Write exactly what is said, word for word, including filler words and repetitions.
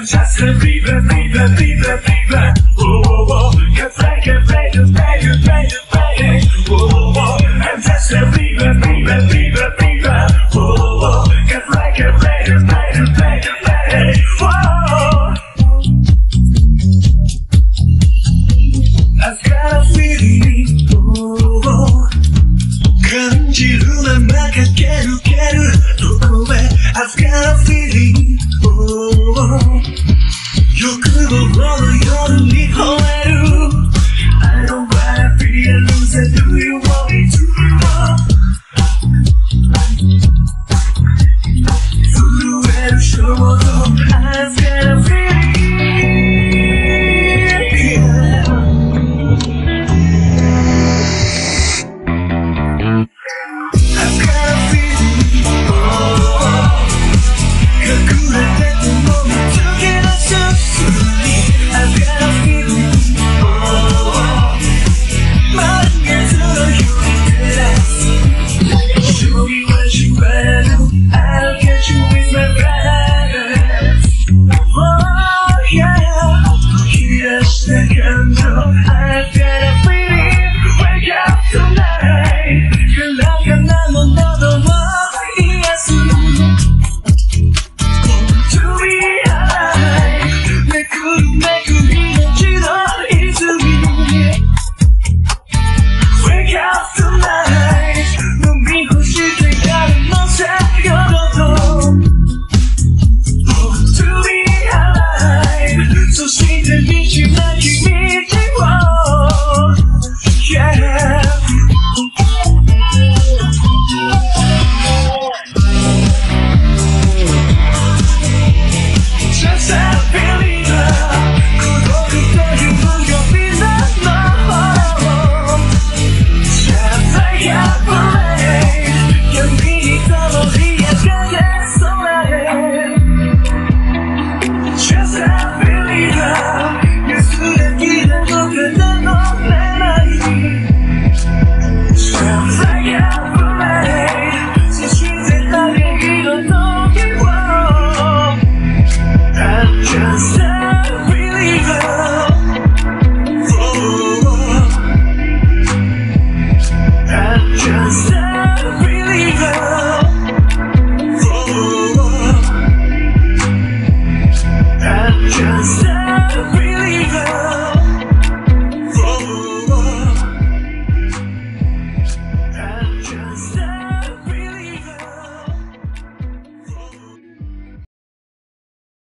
just a fever, fever, fever, fever. Whoa, whoa, whoa. Cause like a baby, baby, baby, baby. Whoa, whoa, whoa. I'm just a fever, fever, fever, fever. Whoa, whoa, whoa. Cause like a baby, baby, baby, baby. Whoa. I've got a feeling. Whoa, whoa. 感じるまま駆け抜けるどこへ I've got a feeling oh, 欲望の夜に吠える I don't wanna be a loser, do you want